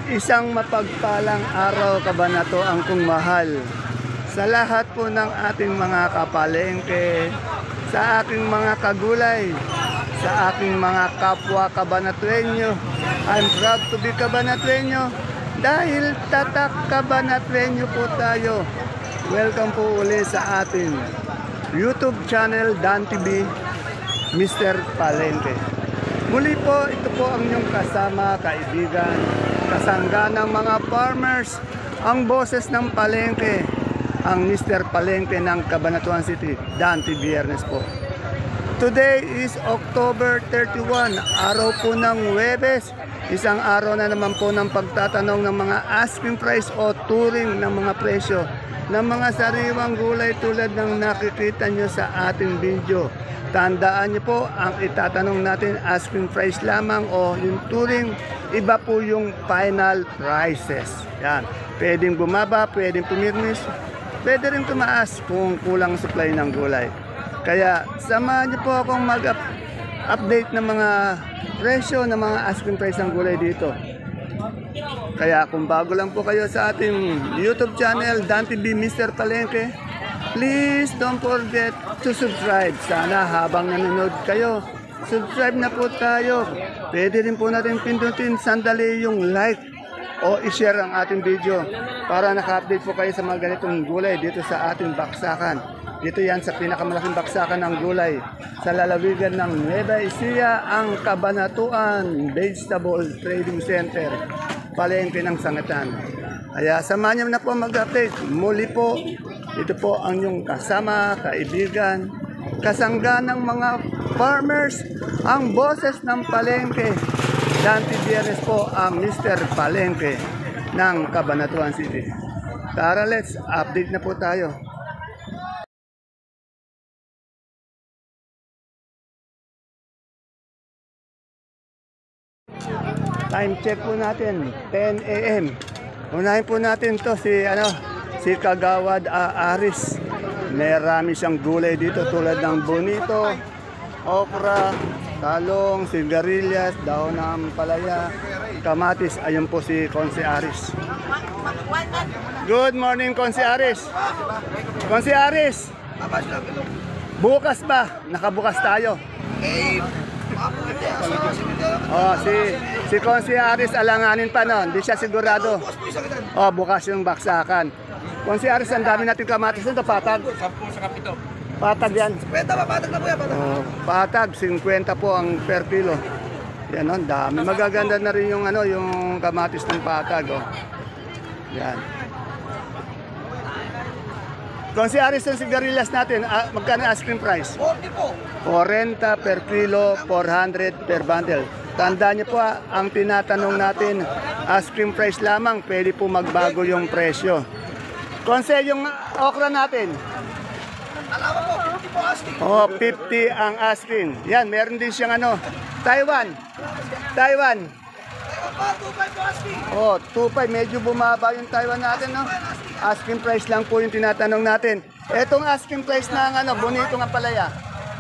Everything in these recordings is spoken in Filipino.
Isang mapagpalang araw Kabanato ang kung mahal sa lahat po ng ating mga kapalengke, sa aking mga kagulay, sa aking mga kapwa Kabanatuenyo. I'm proud to be Kabanatuenyo dahil tatak Kabanatuenyo po tayo. Welcome po uli sa ating YouTube channel Dan TV, Mr. Palengke. Muli po, ito po ang inyong kasama, kaibigan, kasangga ng mga farmers, ang boses ng palengke, ang Mr. Palengke ng Cabanatuan City, Dante Biernes po. Today is October 31, araw po ng Huwebes, isang araw na naman po ng pagtatanong ng mga asking price o turing ng mga presyo ng mga sariwang gulay tulad ng nakikita nyo sa ating video. Tandaan niyo po, ang itatanong natin asking price lamang o yung turing, iba po yung final prices. Yan. Pwedeng bumaba, pwedeng pumirmis, pwede rin tumaas kung kulang supply ng gulay. Kaya samahan niyo po akong mag-update ng mga presyo ng mga asking price ng gulay dito. Kaya kung bago lang po kayo sa ating YouTube channel, Dan TV Mr. Palengke, please don't forget to subscribe. Sana habang nanonood kayo, subscribe na po tayo. Pwede rin po natin pindutin sandali yung like o i-share ang ating video para naka-update po kayo sa mga ganitong gulay dito sa ating baksakan. Dito yan sa pinakamalaking baksakan ng gulay sa lalawigan ng Nueva Ecija, ang Cabanatuan Vegetable Trading Center, palengke ng Sangitan. Kaya samahan niyo na po mag-update. Muli po, ito po ang inyong kasama, kaibigan, kasangga ng mga farmers, ang boses ng palengke. Dante Biernes po ang Mr. Palengke ng Cabanatuan City. Tara, let's update na po tayo. Time check po natin, 10 a.m. Unahin po natin to si Kagawad Aris. Marami siyang gulay dito tulad ng bonito, okra, talong, sigarilyas, daon ng palaya, kamatis. Ayun po si Konse Aris. Good morning, Konse Aris. Konse Aris, bukas ba? Nakabukas tayo. Oh, si Konse Aris alanganin pa noon, hindi siya sigurado. Oh, bukas yung baksakan. Konse Aris, ang dami natin kamatis nito, patag. 10 sa kapito. Patag yan. 50 ba? Patag na po yan. Patag. Oh, patag, 50 po ang per kilo. Yan, ang dami. Magaganda na rin yung yung kamatis ng patag, oh. Yan. Konse Aris, yung sigarilyas natin, magkano asking price? 40 po. 40 per kilo, 400 per bundle. Tandaan niyo po, ang tinatanong natin, asking price lamang, pwede po magbago yung presyo. Konse, yung okra natin? Alawa po, 50 po asking. Oh, 50 ang asking. Yan, meron din siyang Taiwan. Taiwan. Pa, 25 po asking. Oh, 25. Medyo bumaba yung Taiwan natin, no? Asking price lang po yung tinatanong natin. Etong asking price ng bonito nga palaya.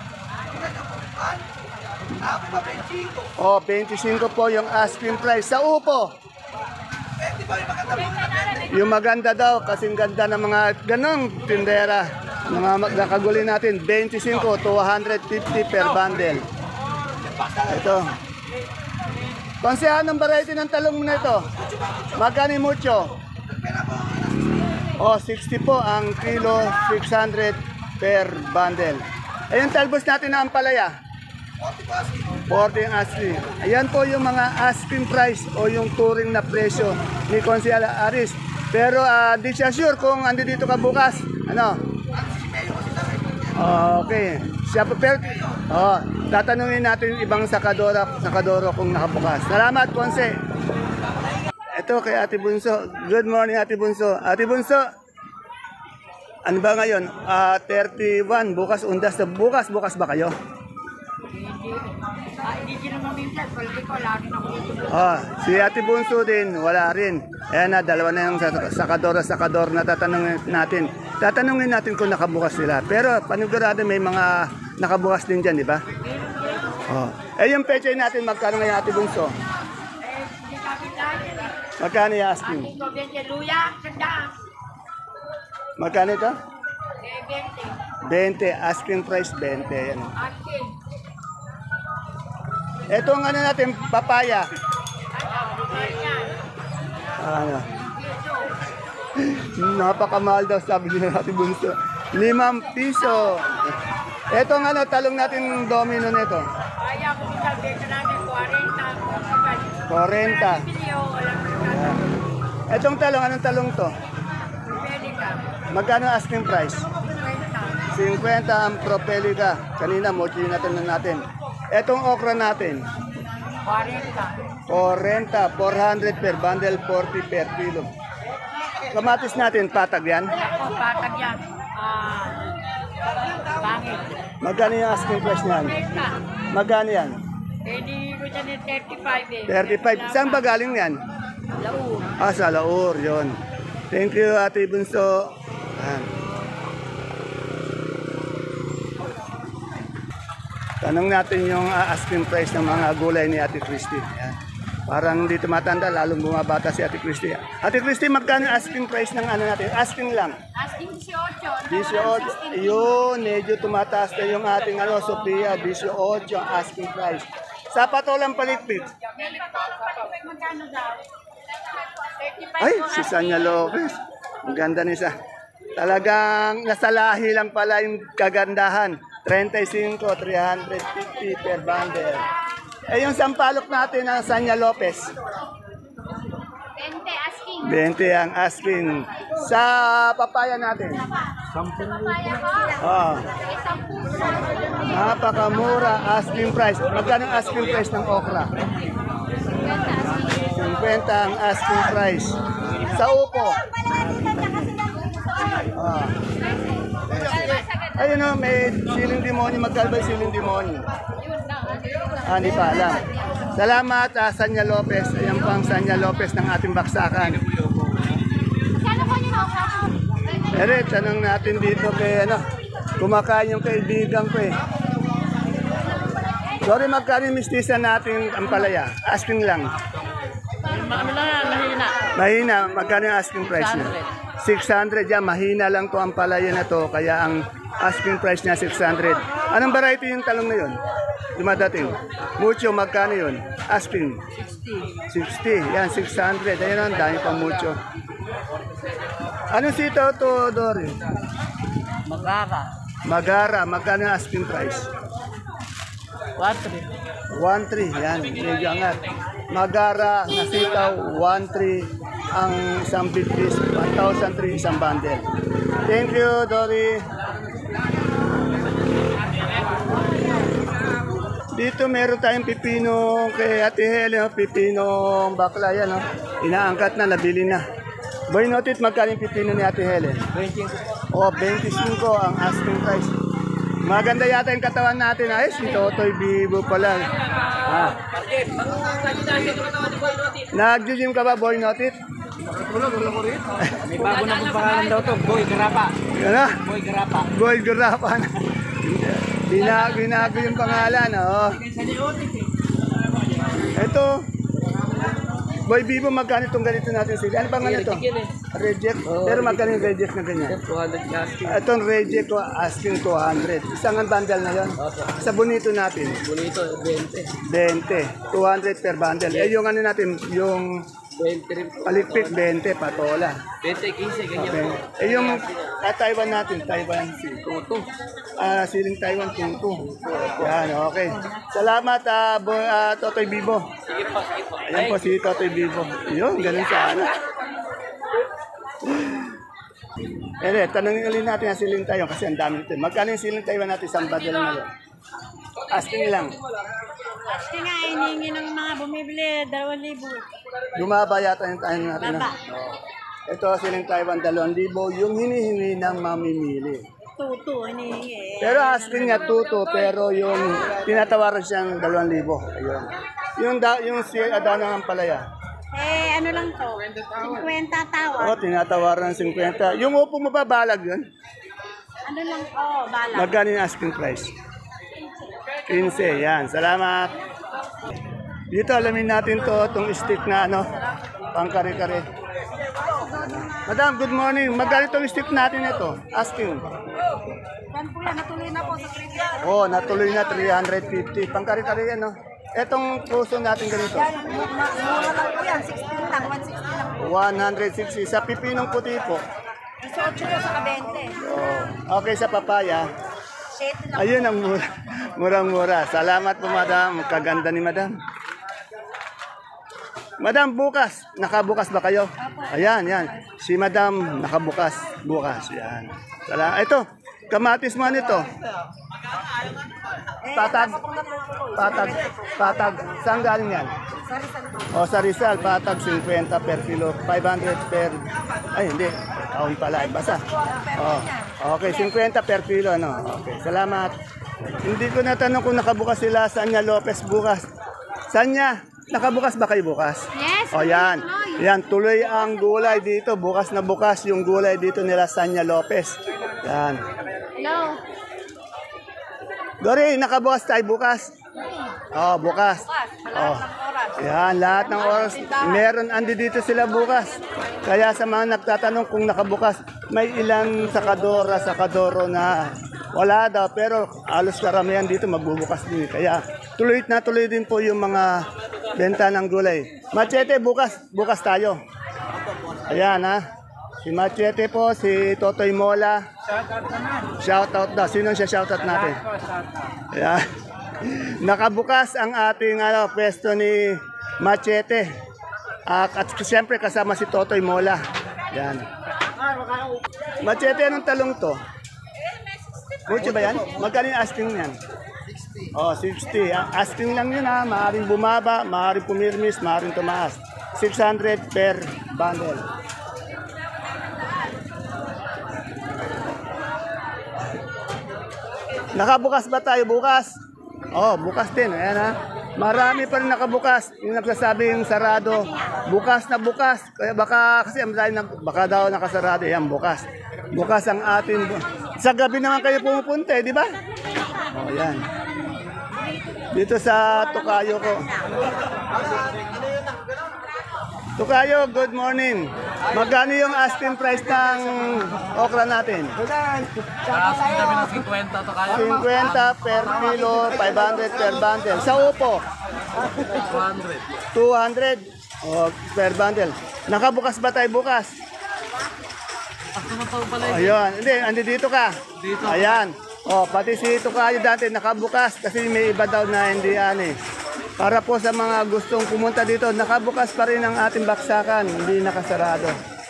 Oh, 25 po yung asking price. Sa upo? 20 po yung maganda po. Yung maganda daw, kasing ganda ng mga ganong tindera. Mga nakaguli natin, 25 to 150 per bundle. Ito. Konse, anong variety ng talong mo na ito? Magkano yung mucho? Oh, 60 po ang kilo, 600 per bundle. Ayun, talbos natin na ampalaya. 40 ang asking. Ayan po yung mga asking price o yung turing na presyo ni Konse Aris. Pero di siya sure kung andi dito ka bukas. Okay. Siya po, pero tatanungin natin ibang sakadoro kung nakabukas. Salamat, Konse. Ito kay Ate Bunso. Good morning, Ate Bunso. Ate Bunso, ano ba ngayon? 31, bukas undas. Bukas ba kayo? Hindi naman minsan, palagi ko, lagi na ko ito. Si Ate Bunso din, wala rin. Ayan na, dalawa na yung sakador na tatanungin natin. Tatanungin natin kung nakabukas sila. Pero panigurado may mga nakabukas din dyan, di ba? Yung peche natin, magkano ngayon Ate Bunso? Magkano yung asking? Asking ko 20 luya, sandaan. Magkano ito? 20. 20. Asking price 20. Yan. Asking. Ito ang ano natin, papaya. Ganyan. Ano? Napakamahal daw sabi nila natin bunso. 5 piso. Ito ang ano, talong natin domino nito. Kaya ko sabi ko namin 40. 40. Video, walang Yan. Etong talong, anong talong to? pwede ka. Magkano asking price? 50. 50 ang propelica. Kanina, mochi natin. Etong okra natin, 40. 40, 400 per bundle, 40 per kilo. Kamatis natin, patag yan. Ako, patag yan. Pangit. Magkano yung asking price niyan? 50. Magkano yan? Pwede ko dyan yung 35 eh. 35. Saan ba galing yan? Laur. Ah, sa Laur, yon. Thank you, Ate Bunso. Yan. Tanong natin yung asking price ng mga gulay ni Ate Christy. Yan. Parang hindi tumatanda, lalong bumabata si Ate Christy. Ate Christy, magkano asking price ng ano natin? Asking lang. Asking 18. 18. Yun, medyo tumataas na yung ating ano, Sophia. 18 ang asking price. Sa patolang palikpik. Magkano daw? 35 Ay, po si Sanya Lopez. Ang ganda nisa. Talagang nasa lahi lang pala yung kagandahan. 35, 350 per bundle. Eh, yung sampalok natin ng Sanya Lopez. 20 asking. 20 ang asking. Sa papaya natin. Papaya ko. Oh, 10 napakamura asking price. Magkano ang asking price ng okra? 50 ang asking price. Sa upo. Ah. Ayun o, may siling demonyo. Magkano ba yung siling demonyo? Ah, hindi pa alam. Salamat, Sanya Lopez. Ayan po ang Sanya Lopez ng ating baksakan. Kano ko yung okra? Ere, tanong natin dito kay ano, kumakain yung kaibigan ko eh. Sorry, magkano yung mistisa natin ang palaya? Asking lang. Mahina, magkano yung asking price niya? 600 yan, mahina lang to ang palaya na to, kaya ang asking price niya 600. Anong variety yung talong na yun? Dumadating. Mucho, magkano yun? Asking. 60. Yan, 600. Ayun ang dami pa mucho. Anong sitaw to, Dory? Magara, magkano yung asking price? 1.3. Yan, medyo angat. Magara na sitaw, 1.3 ang isang big piece, 1,003 isang bundle. Thank you, Dory. Dito meron tayong pipino kay Ate Helen, pipino bakla yan, no? Inaangkat na, nabili na. Boy notit, magkano yung pipino ni Ate Helen? 25. Oh, 25 ang asking price. Maganda yata yung katawan natin. Ay, si Totoy Bibo pala. Ah. Nag-gym ka ba, Boy Notit? May bago na pong pangalan daw to, Boy Garapa. Ano? Boy Garapa. Boy Garapa. Binago yung pangalan. Oh. Ito. Boy Bibo, magkano itong ganito natin sila? Ano bang ganito? Reject. Pero magkano yung reject na ganyan? 200 asking. Itong reject ko asking 200. Isang ang bundle na yun. Sa bonito natin. Bonito, 20. 20. 200 per bundle. Eh yung ano natin, yung 20 rin po. palikpik 20 patola. 20, 15, ganyan Okay. po. Eh yung Taiwan natin, Taiwan tutu. Siling Taiwan tutu. Yan, okay. Salamat Totoy Bibo. Sige po, sige po. Ayan po si Totoy Bibo. Yun, ganun sana. Tanongin ulit natin ang siling Taiwan kasi ang dami nito. Magkano yung siling Taiwan natin sa badal na yun? Asking lang. Asking nga, hinihingi ng mga bumibili, 2,000. Lumaba yata yung tayo natin. Baba. Ito siling Taiwan 2,000 yung hinihingi ng mamimili. Tuto, hinihingi. Pero asking niya tuto, pero yung tinatawaran siyang 2,000. Ayun. Yung si Adana ng palaya. Eh, ano lang to? 50 tawad. Oh, tinatawaran ng 50. Yung upo mo ba balag yun? Ano lang, bala. Magkano yung asking price? 15. Yan. Salamat. Dito alamin natin to, itong stick na ano, Pang kare-kare. Madam, good morning. Magkano itong stick natin ito? Asking. Yan po yan, natuloy na po sa 300. Oh, natuloy na 350. Pang kare-kare yan, no? Etong puso natin ganito. Mura lang po yan, 16 lang, 160 lang po. 160. Sa pipinong puti po. 18 po sa 20. Oh, okay, sa papaya. 7 lang. Ayun ang mura. Murang-mura. Salamat po, madam. Kaganda ni madam. Madam, bukas. Nakabukas ba kayo? Ayan, yan. Si madam, nakabukas. Bukas, yan. Ito, kamatis mo nito. Patag. Patag. Saan galing yan? O, sa Rizal, patag 50 per kilo. 500 per... Ay, hindi. Kaon pala. Basta. Oh, okay, 50 per kilo. Ano? Okay, salamat. Hindi ko natanong kung nakabukas sila Sanya Lopez bukas. Sanya, nakabukas ba kayo bukas? Yes. O yan. Yan, tuloy ang gulay dito. Bukas na bukas yung gulay dito nila Sanya Lopez. Yan. Hello. Dori, nakabukas tayo bukas? Oh, bukas. Oh. Yan, lahat ng oras. Meron, andi dito sila bukas. Kaya sa mga nagtatanong kung nakabukas, may ilang sakadoro na wala daw. Pero alos karamihan dito magbubukas din. Kaya tuloy din po yung mga benta ng gulay. Machete, bukas tayo. Ayan ha. Si Machete po, si Totoy Mola. Shoutout daw. Sino siya shoutout natin? Ayan. Nakabukas ang ating pwesto ni Machete. At siyempre kasama si Totoy Mola. Yan. Machete, anong talong to? Mucho ba yan? Magkano yung asking yan? 60. Oh, 60. Asking lang yun ha. Maaring bumaba, maaring pumirmis, maaring tumaas. 600 per bundle. Nakabukas ba tayo bukas? Oh, bukas din. Ayan ha. Marami pa rin nakabukas. Yung nagsasabing sarado, bukas na bukas. Kaya baka kasi baka daw nakasarado. Yan, bukas. Bukas ang atin. Sa gabi naman kayo pumupunta, di ba? Oh, yan. Dito sa Tokayo ko. Tokayo, good morning. Magkano yung asking price ng okra natin? Asking kami ng 50 to kaya. 50 per kilo, 500 per bundle. Sa upo? 200. 200 per bundle. Nakabukas ba tayo bukas? Tumataw pala Ayun. Hindi, andi dito ka. Dito. Ayan. Pati si Tokayo dati nakabukas kasi may iba daw na hindi Para po sa mga gustong pumunta dito, nakabukas pa rin ang ating baksakan, hindi nakasarado.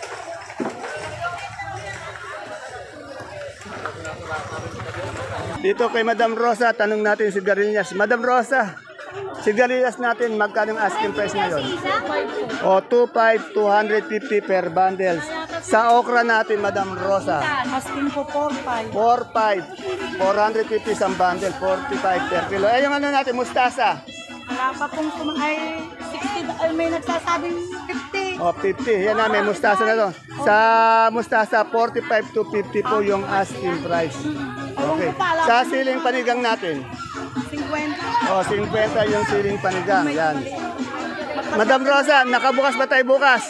Dito kay Madam Rosa, tanong natin si Garillas. Madam Rosa, si Garillas natin, magkano ang asking price ngayon? 2.5, 250 per bundles. Sa okra natin, Madam Rosa. Asking po 4.5. 4.5, 450 isang bundle, 45 per kilo. Yung natin, mustasa. Wala pa pong ay 60, may nagsasabing 50. 50. Yan na, may mustasa na to. Sa mustasa, 45 to 50 po yung asking price. Okay. Sa siling panigang natin? 50. 50 yung siling panigang. Yan. Madam Rosa, nakabukas ba tayo bukas?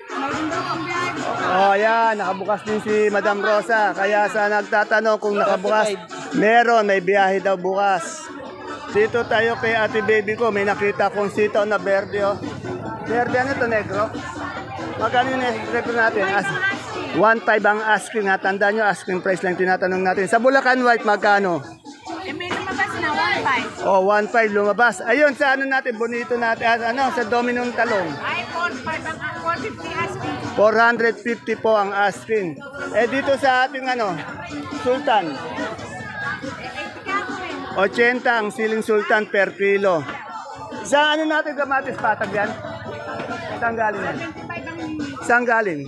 Yan. Nakabukas din si Madam Rosa. Kaya sa nagtatanong kung nakabukas, meron, may biyahe daw bukas. Dito tayo kay ate baby ko, may nakita kong sitaw na berde. Berde, ano ito, negro? Magkano yung negro natin? 1.5 ang asking. Tandaan nyo, asking price lang tinatanong natin. Sa Bulacan White, magkano? May lumabas na 1.5. 1.5 lumabas. Ayun, sa ano natin, bonito natin, sa Dominong Talong. Ay, 4.5 ang 450 asking. 450 po ang asking. Dito sa ating Sultan. 80 ang siling sultan per kilo. Sa natin kamatis patag yan? Saan galing yan? Saan galing?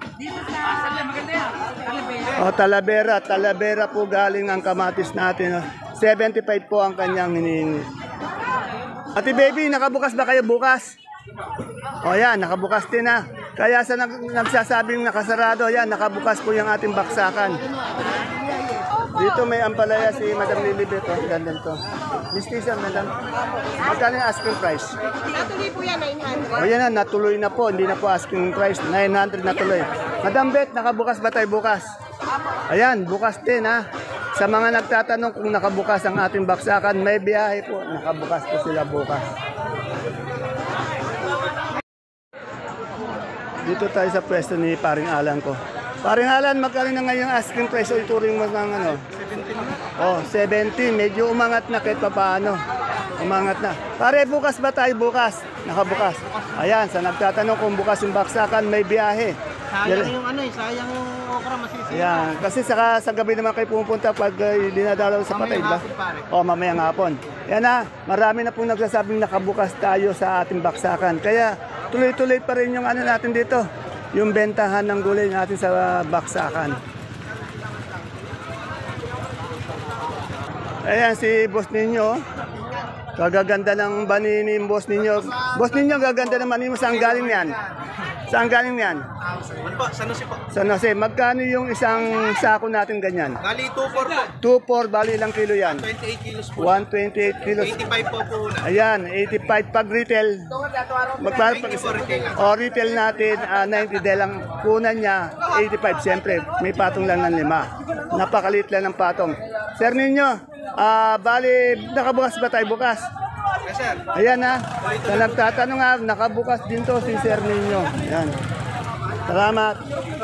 Talavera. Talavera po galing ang kamatis natin. 75 po ang kanyang hinihingi. Ate baby, nakabukas ba kayo bukas? Yan, nakabukas din na. Kaya sa nagsasabing nakasarado, yan, nakabukas po yung ating baksakan. Dito may ampalaya si Madam Lilibet. Oh, ganda to. Mistisa, Madam. Magkano yung asking price? Natuloy po yan, 900. O yan na, natuloy na po. Hindi na po asking price. 900 natuloy. Madam Bet, nakabukas ba tayo bukas? Ayan, bukas din ha. Sa mga nagtatanong kung nakabukas ang ating baksakan, may biyahe po. Nakabukas po sila bukas. Dito tayo sa pwesto ni Paring Alan ko. Paring Alan, magkano na ngayon asking price o ituring mo ng ano? 17. Oh, 17. Medyo umangat na kahit pa paano. Umangat na. Pare, bukas ba tayo bukas? Nakabukas. Ayan, sa nagtatanong kung bukas yung baksakan, may biyahe. Sayang yung ano eh, sayang yung okra masisira. Ayan, kasi sa gabi naman kayo pumunta pag dinadalaw sa patay, ba? O, mamayang hapon. Yan na, marami na pong nagsasabing nakabukas tayo sa ating baksakan. Kaya, tuloy-tuloy pa rin yung ano natin dito, yung bentahan ng gulay natin sa baksakan. Ayan, si boss ninyo. Kagaganda ng banini yung boss ninyo. Boss ninyo, gaganda ng banini mo. Saan galing yan? Saan galing yan? Ano po, San Jose po. San Jose, magkano yung isang sako natin ganyan? Gali 2.4 po. 2-4, bali ilang kilo yan? 28 kilos po. 128 kilos. 85 po po na. Ayan, 85 pag retail. Magkano pag 90 po retail. O retail natin, 90 dahil ang kunan niya, 85. Siyempre, may patong lang ng 5. Napakalit lang ng patong. Sir ninyo, bali, nakabukas ba tayo bukas? Yes sir. Ayan ha, sa nagtatanong nga, nakabukas din to si Sir ninyo. Ayan. Salamat.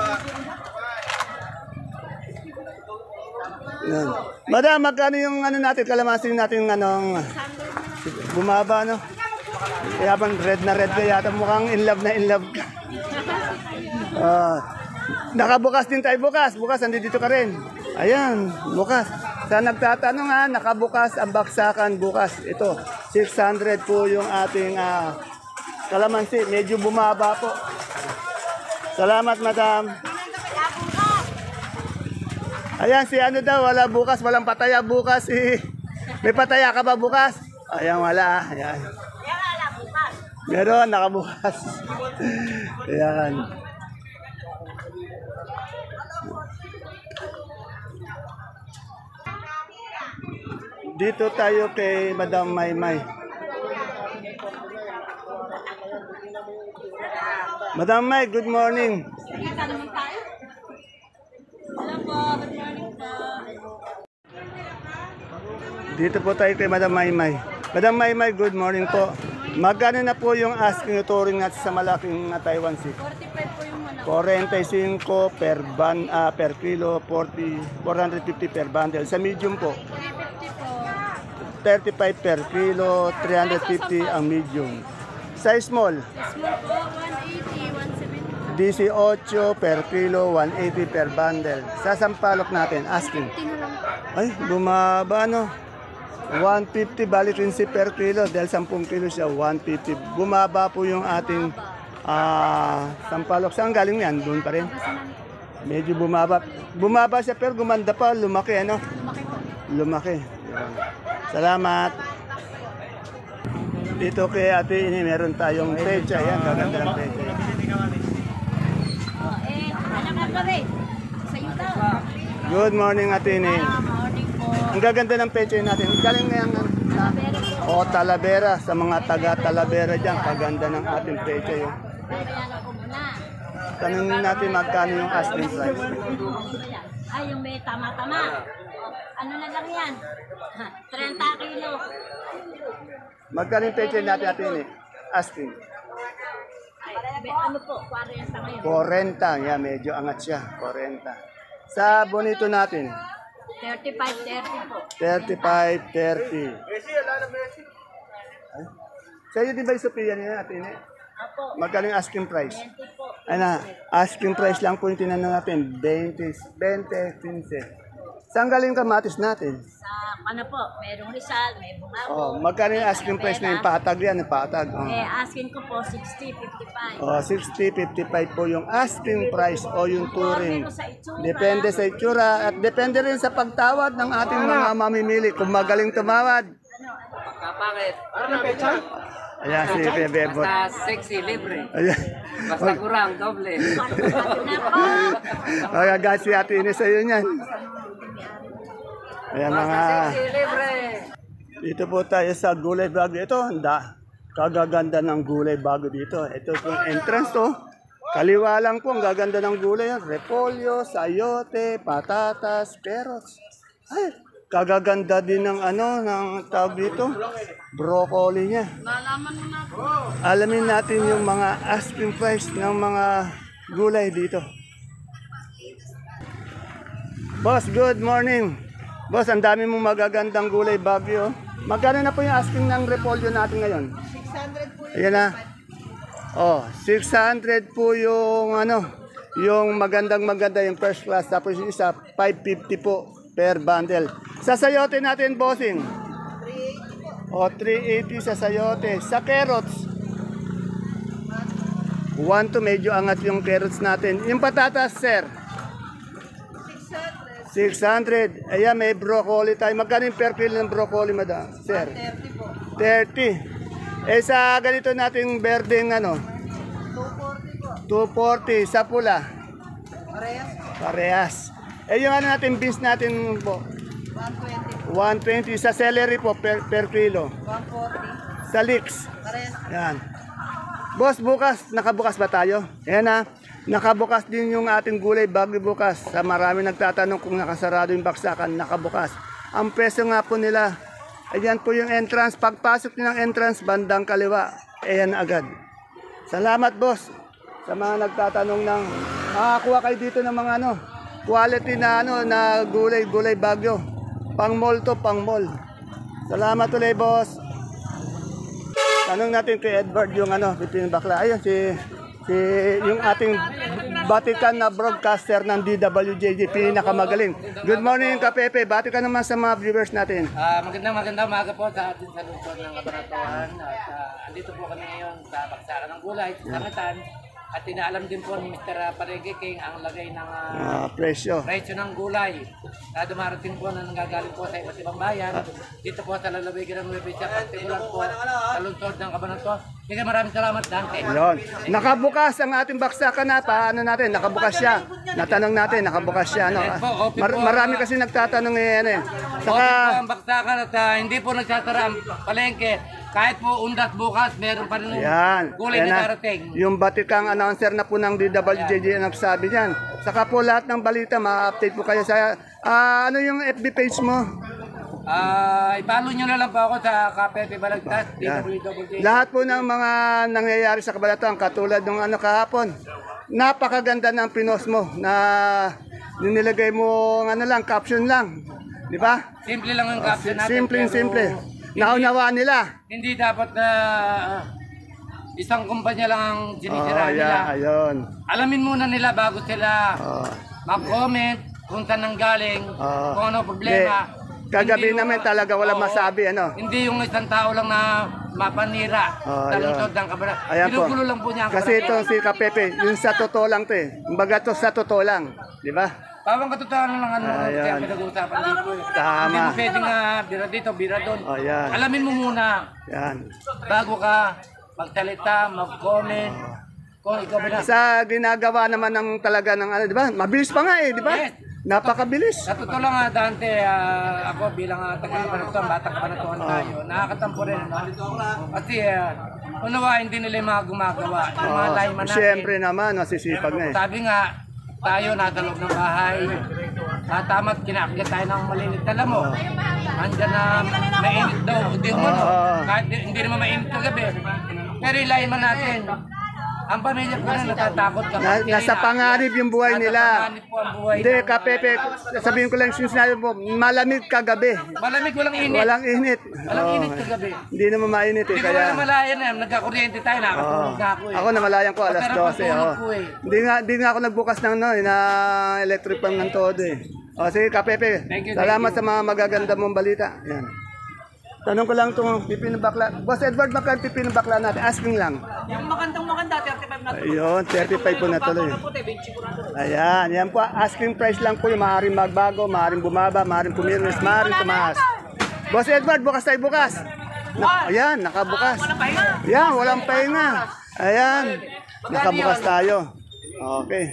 Ayan. Madam, magkano yung ano natin, kalamasin natin anong bumaba, no? Kaya bang red na red ka yata, mukhang in love na in love ka. Nakabukas din tayo bukas. Bukas, andito ka rin. Ayan, bukas. Sa nagtatanong nga, nakabukas ang baksakan bukas. Ito, 600 po yung ating kalamansi. Medyo bumaba po. Salamat, madam. Ayan, si ano daw, wala bukas, walang pataya bukas. May pataya ka ba bukas? Ayan, wala. Ayan. Meron, nakabukas. Ayan. Dito tayo kay Madam Maymay. Madam May, good morning. Dito po tayo kay Madam Maymay. Madam Maymay, good morning po. Magkano na po yung asking touring natin sa malaking Taiwan Sea? 45 po yung malaki. 45 per kilo, 450 per bundle. Sa medium po, 350 po. 35 per kilo, 350 ang medium. Sa small, Small po, 180, 170. 18 per kilo, 180 per bundle. Sa sampalok natin, asking. 50 na lang po. Ay, bumaba no. 150 bali 15 per kilo dahil 10 kilo siya, 150. Bumaba po yung ating sampalok. Saan galing yan? Doon pa rin. Medyo bumaba. Bumaba siya pero gumanda pa, lumaki ano? Lumaki po. Lumaki. Yan. Salamat. Dito kay Ate Ini, meron tayong pecha. Yan, gaganda ng pecha. Alam na ba rin? Sa iyo daw. Good morning, Ate Ini. Morning po. Ang gaganda ng pecha natin. Galing ngayon Talavera. Sa mga taga Talavera dyan, kaganda ng ating pecha yun. Bayaran ko muna. Tanungin natin magkano yung asking price. Ay, yung may tama-tama. Ano na lang yan? 30 kilo. Magkano yung pecha natin, Ate Ini? Asking. Ano po? 40 ngayon. 40. Yan, medyo angat siya. 40. Sa bonito natin, 35-30 po. 35-30. Ay, sa'yo din ba yung Sophia niya, Ate Ini? Apo. Magkano yung asking price? 20 po. Ano, asking price lang po yung tinanong natin. 20, 15. Saan galing kamatis natin? Sa ano po, merong Rizal, may Oh, Bungabo. magkano yung asking price na yung patag yan? Yung patag. Oh. Asking ko po 60-55. Oh, 60, 55 po yung asking price o yung touring. Depende sa itsura at depende rin sa pagtawad ng ating mga mamimili. Kung magaling tumawad. Kapangit. Ayan si Bebebot. Basta sexy, libre. Ayan. Basta kurang, doble. Na po. Magagat si Ate Ines sa'yo niyan. Ayan mga... Dito po tayo sa gulay bago. Ito, kagaganda ng gulay bago dito. Ito po entrance to. Kaliwa lang po, ang gaganda ng gulay. Repolyo, sayote, patatas, carrots. Ay, kagaganda din ng ng tawag dito. Broccoli niya. Alamin natin yung mga asking price ng mga gulay dito. Boss, good morning. Boss, ang dami mong magagandang gulay bagyo. Magkano na po yung asking ng repolyo natin ngayon? 600 po. Ayan na. Oh, 600 po yung yung maganda yung first class. Tapos yung isa, 550 po per bundle. Sa sayote natin, bossing. 380 po. O, 380 sa sayote. Sa carrots, 1 to medyo angat yung carrots natin. Yung patatas, sir. 600. Ayan, may broccoli tayo. Magkano yung per kilo ng broccoli, madam? Sir? 30 po. 30. Eh, sa ganito nating berdeng 240 po. 240. Sa pula? Parehas po. Parehas. Eh, yung natin, beans natin po? 120 po. 120. Sa celery po, per kilo? 140. Sa leeks? Parehas po. Yan. Boss, bukas, nakabukas ba tayo? Ayan na. Nakabukas din yung ating gulay bagyo bukas. Sa marami nagtatanong kung nakasarado yung baksakan, nakabukas. Ang peso nga po nila, ayan po yung entrance. Pagpasok nyo ng entrance, bandang kaliwa, ayan agad. Salamat, boss. Sa mga nagtatanong ng, makakuha kayo dito ng mga quality na na gulay bagyo. Pang mall to, pang mall. Salamat ulit, boss. Tanong natin kay Edward yung pipino bakla. Ayun, yung ating batikan na broadcaster ng DWJJ, pinakamagaling. Good morning, Kapepe. Bati ka naman sa mga viewers natin. Magandang umaga po sa ating sa lungsod ng Kabanatuan. At andito po kami ngayon sa Baksakan ng Gulay, sa Sangitan. At inaalam din po ni Mr. Parege King ang lagay ng Presyo ng gulay na dumarating po na nanggagaling po sa iba't ibang bayan. Dito po sa lalawigan ng Nueva Ecija, partikular po sa lungsod ng Cabanatuan. Kaya maraming salamat, Dante. Yun. Nakabukas ang ating baksakan na. Paano natin? Nakabukas siya. Natanong natin, nakabukas siya. Yes po, Marami kasi nagtatanong ngayon. Saka po ang baksakan at hindi po nagsasara ang palengke. Kahit po undas bukas, meron pa rin gulay na darating. Yung batikang announcer na po ng DWJJ ang nagsabi niyan. Saka po lahat ng balita, ma-update po kayo sa... ano yung FB page mo? I-follow nyo na lang po ako sa Kapepe Balagtas, DWJJ. Lahat po ng mga nangyayari sa Kabanatuan, katulad ng kahapon, napakaganda ng pinost mo na nilagay mo caption lang. Di ba? Simple lang ang caption natin. Simple. Naunawa nila. Hindi dapat na isang kumpanya lang ang sinisira nila. Ayun. Alamin muna nila bago sila mag-comment kung saan nang galing, kung ano problema. Kagabi naman talaga walang masabi. Hindi yung isang tao lang na mapanira sa lungsod ng Cabanatuan. Pinugulo lang po niya ang kasi itong si Kapepe, yung sa totoo lang to eh. Kumbaga to sa totoo lang. Di ba? Pawang katotohanan lang kaya pinag-uusapan dito. Tama. Hindi mo pwedeng bira dito, bira doon. Alamin mo muna. Yan. Bago ka magsalita, mag-comment. Kung ikaw ba na... Sa ginagawa naman ng talaga ng di ba? Mabilis pa nga eh, di ba? Yes. Napakabilis. Sa totoo lang Dante, ako bilang taga-Kabanatuan, batang Kabanatuan tayo, nakakatampo rin. Kasi unawain din nila yung mga gumagawa. Yung mga layman natin. Siyempre naman, masisipag na eh. Sabi nga, tayo nasa loob ng bahay. Tama't kinakagyan tayo ng malinit na lamo. Andyan na mainit daw. Kahit hindi naman mainit kagabi. Pero ilayin man natin. Ang pamilya ko na natatakot kapag nasa panganib yung buhay nila. Panganib po ang buhay. Hindi, Kapepe, sabihin ko lang sinabi mo, malamig kagabi. Malamig, walang init. Walang init. Walang init kagabi. Hindi naman mainit eh. Hindi ko na namalayan na. Nagkakuryente tayo. Nakatulog na ako eh. Ako namalayan ko alas 12. Po, eh. Hindi nga ako nagbukas ng electric fan ng todo eh. Sige, Kapepe. Salamat sa mga magaganda mong balita. Yan. Tanong ko lang itong pipino bakla. Boss Edward, magkano pipino bakla natin? Asking lang. Yung maganda, 35 na. Ayun, 35 po na tuloy. Ayan, yan po. Asking price lang po yung maaaring magbago, maaaring bumaba, maaaring pumirnos, maaaring tumaas. Boss Edward, bukas tayo bukas. Ayan, nakabukas. Ayan, walang pahinga. Ayan, nakabukas tayo. Okay.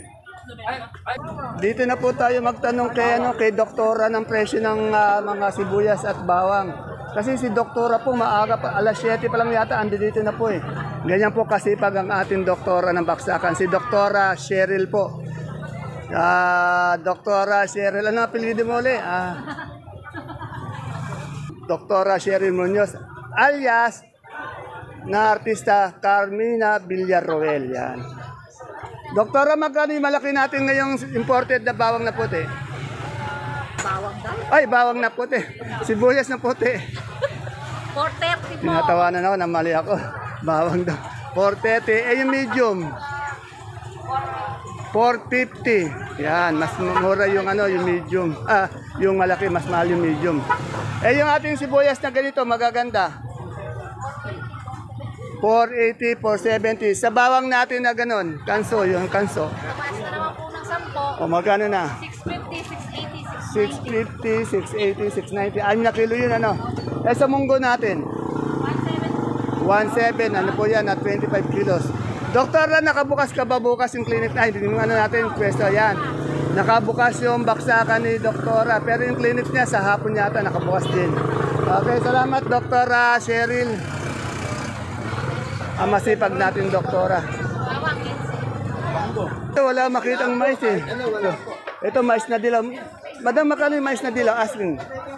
Dito na po tayo magtanong kay doktora ng presyo ng mga sibuyas at bawang. Kasi si doktora po maaga pa, alas 7 pa lang yata, andi dito na po eh. Ganyan po kasipag ang ating doktora ng baksakan, si Doktora Cheryl po. Doktora Cheryl, ano apelyido mo ulit? Doktora Cheryl Munoz, alias na artista Carmina Villarroel. Yan. Doktora, magkano yung malaki natin ngayong imported na bawang na puti? Bawang daw. Ay, bawang na puti. Sibuyas na puti. 430 po. Tinatawanan ako, namali ako. Bawang daw. 430. Eh, yung medium. 450. Yan, mas mura yung yung medium. Yung malaki, mas mahal yung medium. Eh, yung ating sibuyas na ganito, magaganda. 480, 470. Sa bawang natin na ganon, kanso, yung kanso. Tumaas na naman po ng 10. O magkano na? 650, 680, 690. 650, 680, 690. Na kilo yun ano. Eh sa munggo natin? 17. 17, ano po yan, at 25 kilos. Doktor, nakabukas ka ba bukas yung clinic? Ay, hindi naman natin, pwesto yan. Nakabukas yung baksakan ni Doktora, pero yung clinic niya sa hapon yata nakabukas din. Okay, salamat Doktora Cheryl. Ang masipag natin Doktora. Bawang 15. Ito, wala makitang mais eh. Ito, mais na dilaw. Madam, makano yung mais na dilaw? Asking.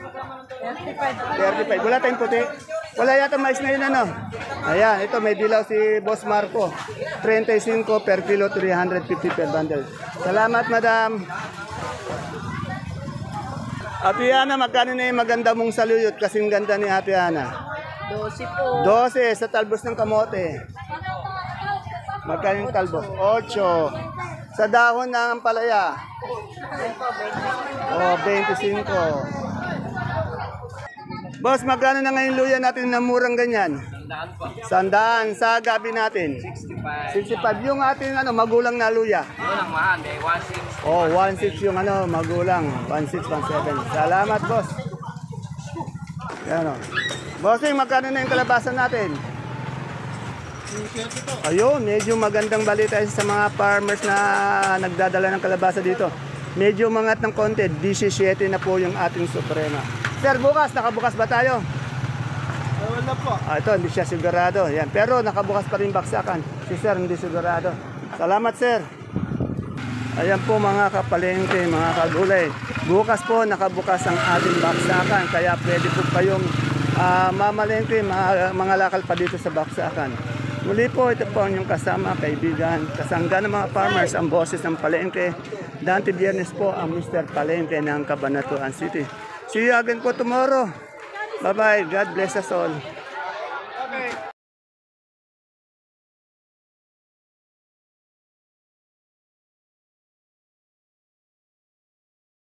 35. Wala tayong puti. Wala yata mais na yun ano. Ayan, ito may dilaw si Boss Marco. 35 per kilo, 350 per bundle. Salamat, madam. Ate Ana, magkano na yung maganda mong saluyot? Kasing ganda ni Ate Ana. 12 po. 12 sa talbos ng kamote. Magkano yung talbos? 8. Sa dahon ng palaya. 25. Boss, magkano na ngayon luya natin na murang ganyan? 100 sa gabi natin. 65. Yung ating magulang na luya. Walang mahal, 1.6. Oh, 16 yung magulang. 16, 17. Salamat, boss. Yan o. Bossing, magkano na yung kalabasan natin? Ayun, medyo magandang balita sa mga farmers na nagdadala ng kalabasa dito. Medyo umangat ng konti, 17 na po yung ating suprema. Sir, bukas, nakabukas ba tayo? Wala po. Ito, hindi siya sigurado. Yan. Pero nakabukas pa rin baksakan. Si sir, hindi sigurado. Salamat, sir. Ayan po mga kapalengke, mga kagulay. Bukas po nakabukas ang ating baksakan. Kaya pwede po kayong mamalengke, mga lakal pa dito sa baksakan. Muli po, ito po ang inyong kasama, kaibigan, kasangga ng mga farmers, ang boses ng palengke. Dante Biernes po ang Mr. Palengke ng Cabanatuan City. See you again po tomorrow. Bye-bye. God bless us all.